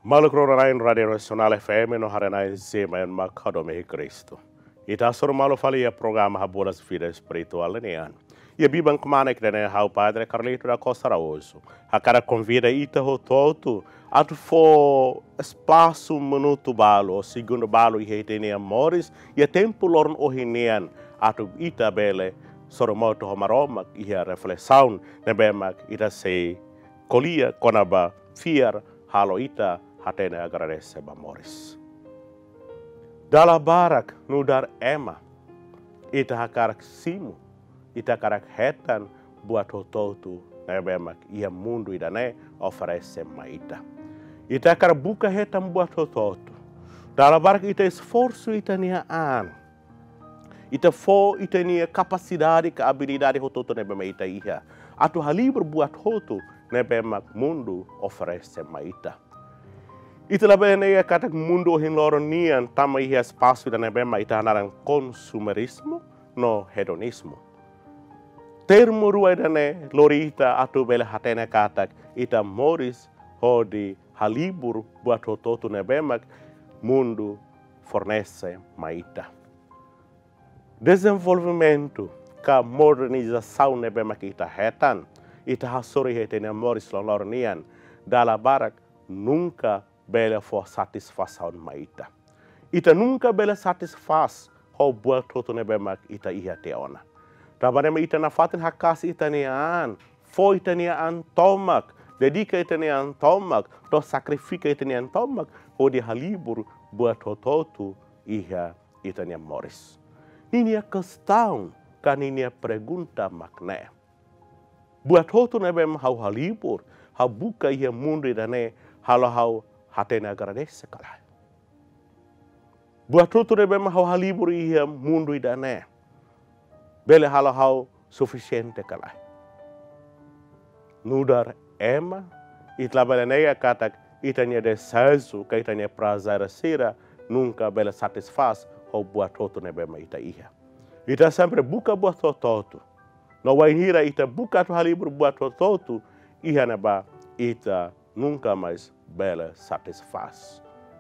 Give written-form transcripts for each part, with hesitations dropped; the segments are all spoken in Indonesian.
Malukro Rain Radio Nacional FM no Haranai Zema en Macadome Cristo. Ita sur malo falia programa Habolas Vida Espiritual Nean. E a Bíblia comana que né o Padre Carlito da Costa Araújo. A cara convida ita rototo a tu for espaço minuto balo, segundo balo e retene amores e a tempo lorn ohinean a tu ita bele soromoto homaroma e a reflexão nebemak ita se colia conaba fiar halo ita hatene agradece bamoris. Dala barak nudar ema ita hakarak simu ita karak hetan buat hototu nebemak ia mundo idane oferece maita. Ita karak buka hetan buat hototu. Dala barak ita esforço ita nia an. Ita fo ita nia capacidade ka habilidade hototu nebema ita iha. Atu halibur buat hotu nebemak mundo oferece maita. Ita labene katak mundo hinloronian tama iha espaço da nebema ita hanaran consumerismo no hedonismo. Termo ruedane lorita atu bele hatene katak ita moris hodi halibur buat hototu nebemak mundo fornece maita. Desenvolvimento ka modernização nebemak ita hetan ita hasori hetene moris loronian dala barak nunca bela for satisfação maita. Ita nunca bela satisfaz ho buat hototu nebemak ita iha teona. Trabalhamos ita na fatin hakas ita nian, foi ita nian tomak, dedica ita nian tomak, to sacrifica ita nian tomak, o de halibur buat hototu iha ita nian moris. Ini questão, kan ini pergunta makna. Buat hotu nebem hau halibur, hau buka iha mundo idane, halo hau hatena agradece kalai. Buat hotu nebem hau halibur iha mundo idane. Bele hal-hal suficiente kalai. Nudar ema, itla bele nega katak itanya desejo, ka itanya prazer sira, nunca bele satisfaz ho buat hotu nebema ita iha. Ita sempre buka buat hotu. No wainhira ita buka tu halibur buat hotu, iha neba ita nunca mais bele satisfaz.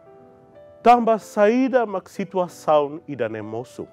Tamba saída mak situação ida nemosu.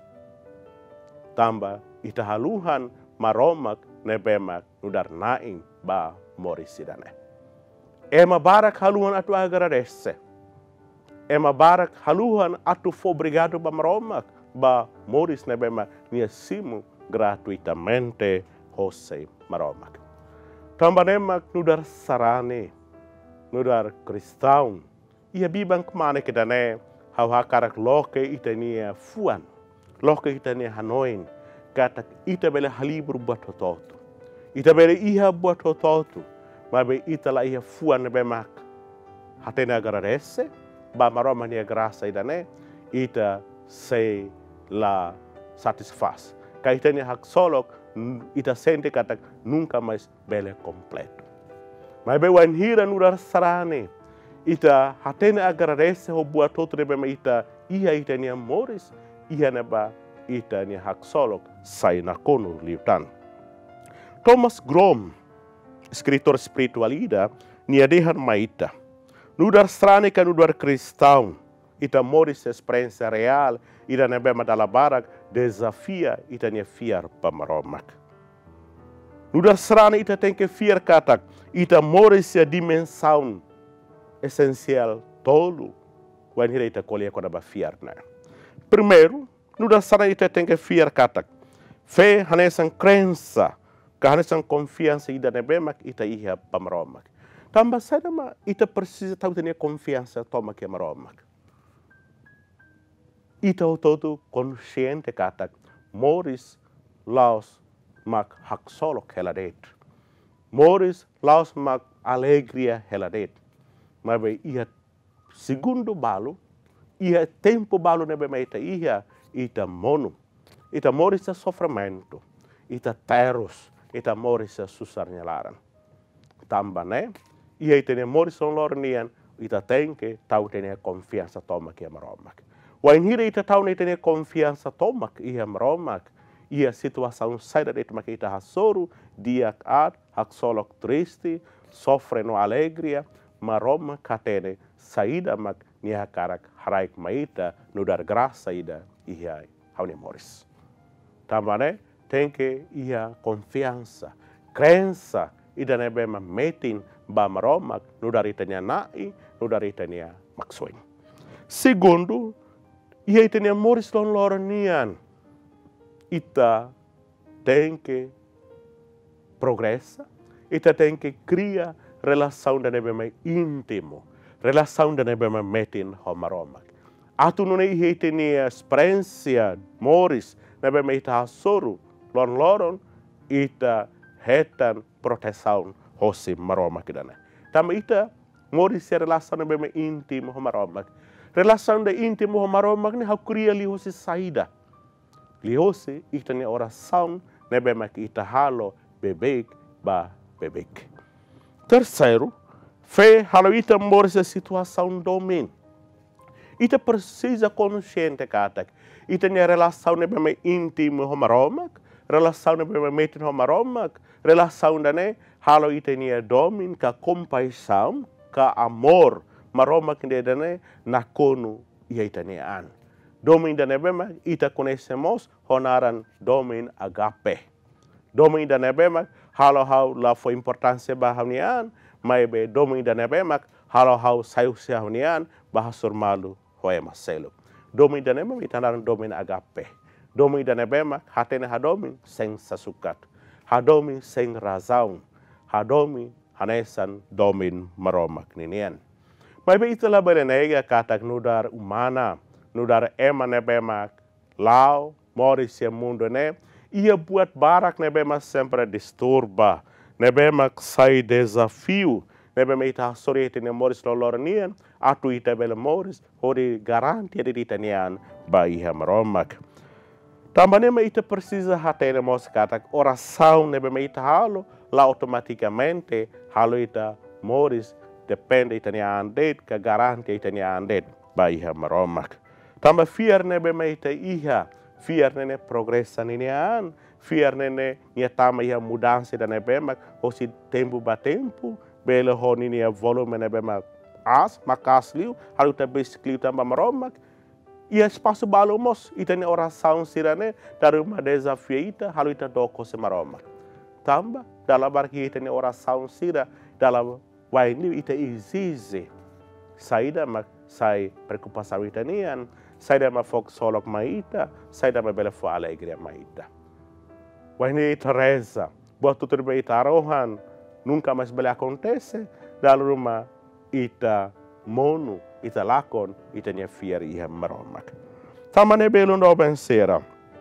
Tamba ita haluhan maromak nebemak nudar naing ba morisidane. Ema barak haluhan atu agradece. Ema barak haluhan atu obrigado ba maromak ba moris nebemak nia simu gratuitamente hose maromak. Tamba nemak nudar sarane, nudar kristão. Ia bibang kemana kedane hau hakarak loke itania fuan, loke itania hanoin. Katak ita bele halibur buat hototu. Ita bele iha buat hototu. Mabe ita la iha fuan bemak. Hatena agradece. Ba maroma nia graça idane. Ita se la satisfaz. Ka ita nia hak solok. Ita sente katak nunca mais bele completo. Mabe wan hira nudar sarane. Ita hatena agradece ho buat hototu nebema ita. Ita nia moris. Iha neba ita ni hak solok sai na kono liutan. Thomas Grom, escritor espiritualida, ni adehan maita. Nudar strane ka nudar cristão, ita moris experiência real, ita nebema dala barak, desafia ita ni fiar pamaromak. Nudar strane ita tem que fiar katak, ita moris a dimensão essencial tolo, wanneer ita kolhe kona ba fiar na. Primeiro, nudar sana ita tem que fiar katak. Fé hanesan crença, ka hanesan confiança ida nebemak ita iha pamaromak. Tamba sadama ita precisa tahu tenia confiança toma que maromak. Ita todo consciente katak moris laos mak hak solok heladet. Moris laos mak alegria heladet. Mabe iha segundo balo, iha tempo balo nebema ita mono, ita moris a sofrimento, ita terros, ita moris a susarnelaran. Tamba ne, ia ita ne moris on lornian, ita tem que tau tene confiança tomak ia maromak. Wainhira ita tau ne tene confiança tomak ia maromak, ia situação saída de mak ita hasoru, dia hak solok triste, sofre no alegria, maroma katene saída mak nia karak haraik maita nudar graça ida ia haune Morris. Tambane tem que ia confiança, crença ida nebe ma metin ba maromak nudar itania nai, nudar itania maksoin. Segundo, ia itania Morris lon loranian. Ita tem que progressa, ita tem que cria relação da nebe mais íntimo, relação da nebe mais metin homaromak. Atu nune ihe tenia experiência Morris nebe mais ita soru loron ita hetan proteção hosi maromak dana. Tama ita Morris se relação nebe mais íntimo homaromak. Relação da íntimo homaromak ni hakria li hosi saída. Liose ita ni oração nebe mak ita halo bebek ba bebek. Terceiro, fé halo ita Morris a situação domin. Ita precisa consciente katak. Ita ni relação nebe mak íntimo homaromak, relação nebe mak metin homaromak, relação dane halo ita ni domin ka compaixão, ka amor maromak ni dane nakonu ia ita ni an. Domin da nebema ita conhecemos honaran domin agape. Domin da nebema halo hau la foi importância bahanian, mas be domin da nebema halo hau saiu sehunian bahasur malu hoe maselo. Domin da nebema ita naran domin agape. Domin da nebema hatene hadomin sem sasukat. Hadomin sem razão. Hadomin hanesan domin maromak ninian. Mas be ita la berenega katak nudar umana. Nudar ema nebemak lau, Morris e mundo ne, ia buat barak nebemak sempre disturba, nebemak sai desafio, nebemak ita sorete ne Morris lolornian, atu ita bela Morris, hori garantia de itanian ba iha maromak. Também ita precisa hatene mos katak oração nebemak ita halo, la automaticamente halo ita Morris depende itania andet, ka garantia itania andet ba iha maromak. Tamba fiar nebe meita iha, fiar nene progressa ninean, fiar nene nia tama iha mudança da nebe mak, hosi tempo ba tempo, bele ho ninia volume nebe mak makas liu, halu ta biskliu tamba maromak, ia espaço balo mos, ita ne oração sirane, dari uma desafio ita, halu ita doko se maromak. Tamba, dalam barki ita ne oração sira, dalam waini ita exige, saída mak, sai preocupação ita nian, sai da mafok solok maita, sai da mabela fo alegria maita. Wahine ita reza, buat tutur ita arohan, nunca mais bela acontece, dalam rumah ita monu, ita lakon, ita nia fiar iha maromak. Tamane belum do bensera.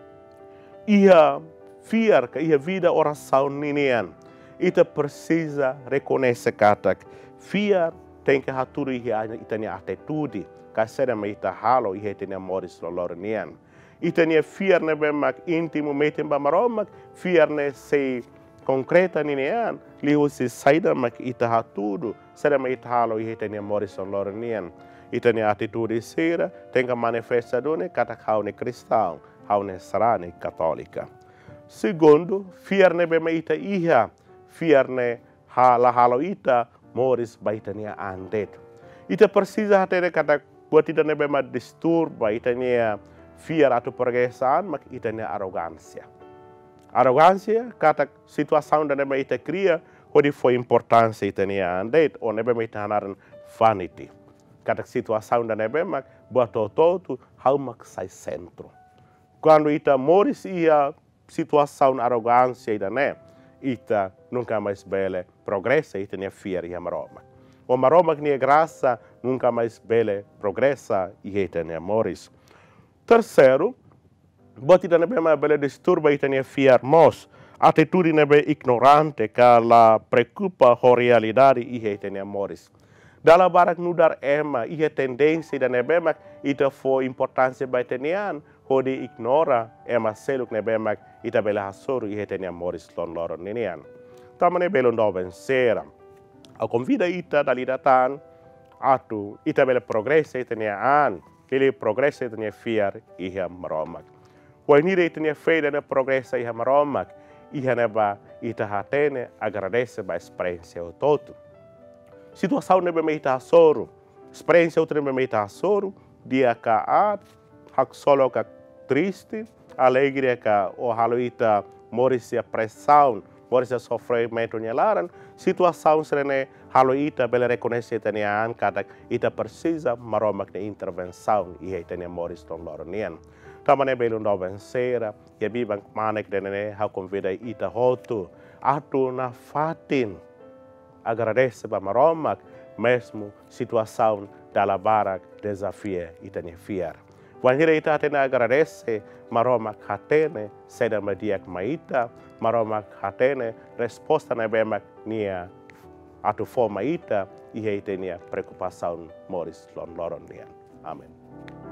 Iha fiar ka iha vida oração ninian. Ita precisa reconhecer katak. Fiar tem que haturi ita nia atitude. Kasera ma ita halo ihe tenia Morris lolornian. Ita nia fiar ne bemak intimo metem ba maromak, fiar ne se concreta ninean, lihu se saida mak ita hatudo, sera ma ita halo ihe tenia Morris lolornian. Ita nia atitude sera, tenga manifestadone kata haune cristão, haune sarane católica. Segundo, fiar ne bema ita iha, fiar ne halo ita Morris ba ita nia andet. Ita precisa hatere kata buat ita nebe ma disturba ita nia fiar atau pergesaan mak ita nia arrogância. Arrogância kata situação da nebe ita cria hodi foi importância ita nia andet ou nebe ma ita hanaran vanity. Kata situação da nebe mak buat todo hau mak sai centro. Quando ita Morris ia situação arrogância ita ne, ita nunca mais bele progressa ita nia fiar ia maroma. O maromak nia graça nunca mais bele progressa e etania Morris. Terceiro, boti da nebe ma bele disturba itania fiar mos, atitude nebe ignorante que la preocupa a realidade e etania Morris. Dalam barak nudar ema e tendência da nebe mak ita fo importância baitenian, hodi ignora ema seluk nebe mak ita bele hasoro e etania Morris lon loron ninian. Tamane belon do vencera. A convida ita dali datan atu ita bele progressa itania an, ele progressa itania fiar iha maromak. Wanneer itania feira na progressa iha maromak, iha neba ita hatene agradece ba experiência o todo. Situação nebe me ita soro, experiência outra me ita soro, dia ka hak solo ka triste, alegre ka o halo ita morisia pressão, morisia sofrimento nyalaran, situação serene halo ita bela reconhecer tania ankata ita precisa maromak na intervenção e tania moris ton loronian. Tamane belo no vencera, e bibang manek denene ha convida ita hotu, atu na fatin. Agradece para maromak mesmo situação da labarak desafio itania fiar. Wanhira ita atena agradece maromak hatene seda mediak maita, maromak hatene resposta na bemak nia atu forma ita ihe itenia preocupação moris lon loron nian. Amen.